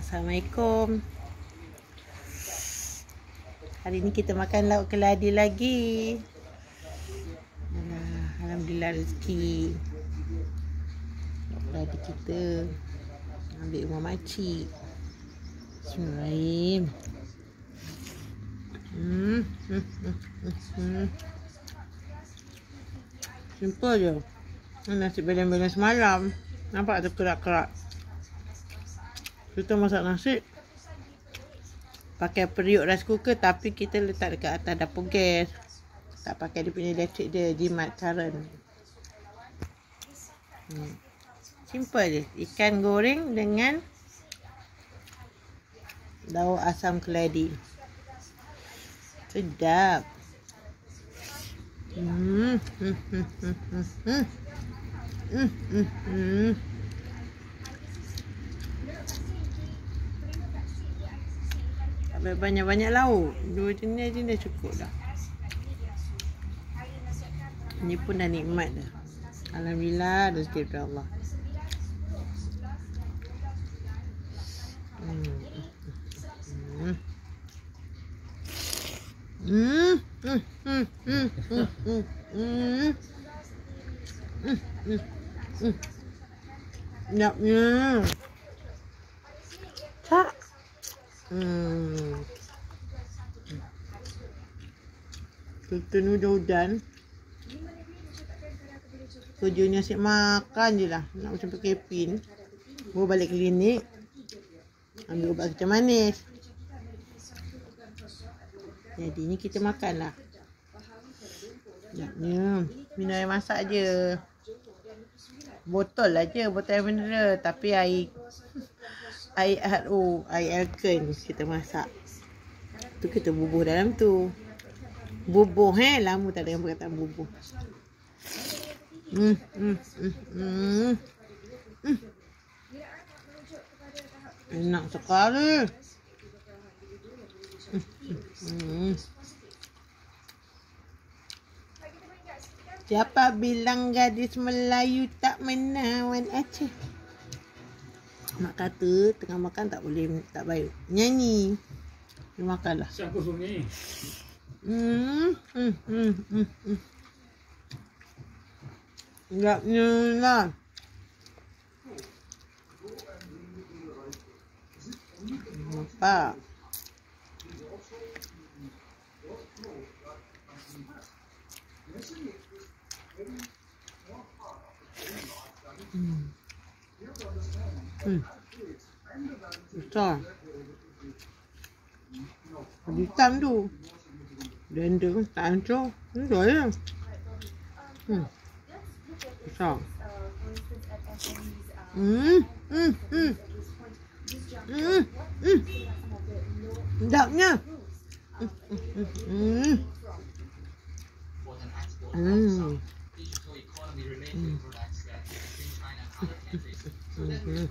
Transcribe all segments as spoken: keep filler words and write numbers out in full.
Assalamualaikum. Hari ni kita makan lauk keladi lagi. Alhamdulillah rezeki. Lauk keladi kita ambil rumah makcik. Bismillahirrahmanirrahim. Hmm. Hmm. Hmm. Hmm. Simple je. Nasi belen-belen semalam. Nampak tu kerak-kerak. Kita masak nasi pakai periuk rice cooker, tapi kita letak dekat atas dapur gas. Tak pakai dia punya elektrik dia, jimat current. Hmm. Simple je. Ikan goreng dengan daun asam keladi. Sedap. Hmm. Hmm. Hmm. Hmm. Hmm. Hmm. Hmm. Hmm. Banyak-banyak lauk. Dua jenis je dah cukup dah. Ini pun dah nikmat dah. Alhamdulillah, rezeki dari Allah. Hmm. Hmm. Hmm. Hmm. Hmm. Hmm. Hmm. Hmm. Hmm. Hmm. Hmm. Sedapnya. Tak. Hmm. Kita ni hujan-hujan. Kerjanya asyik makan je lah. Nak macam pakai pin. Bawa balik klinik. Ambil ubat kecam manis. Jadi ni kita makan lah. Sekejapnya. Minum air masak je. Botol lah je. Botol air mineral. Tapi air air R O, air alkan kita masak. Tu kita bubuh dalam tu. Bubuh eh, lama tak ada yang perkataan bubuh. Hmm, hmm, hmm, hmm. Hmm. Enak sekali. Hmm, hmm. Siapa bilang gadis Melayu tak menawan Aceh? Mak kata tengah makan tak boleh, tak baik. Nyanyi. Dia makanlah. Siapa sunyi? Hmm. Hmm. Hmm. Hmm. Hmm. Sedapnya lah. Nampak. Hmm. Hmm. Besar. Hitam tu. Blender tak hancur. Besar je. Hmm. Besar. Hmm. Hmm. Hmm. Hmm. Hmm. Sedapnya. Hmm. Hmm. Hmm. Hmm. Hmm.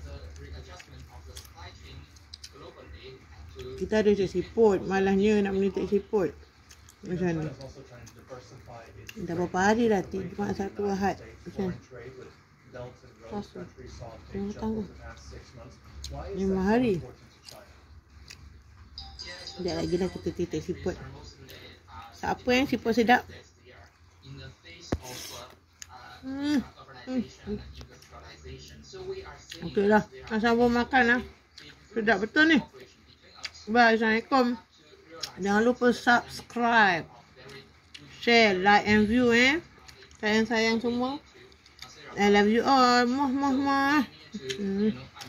Kita ada cek siput. Malahnya nak menitik siput. Macam ni. Dah berapa hari dah. Cuma satu Ahad. Macam ni. Pasal. Tengok tangguh. Lima hari. Sekejap lagi dah kita titik siput. Siapa yang siput sedap? Hmm. Hmm. Hmm. Okey lah. Sambung makan lah. Sedap betul ni. Bye. Assalamualaikum. Jangan lupa subscribe, share, like and view eh. Sayang-sayang semua. I love you all. Muah muah muah. Hmm.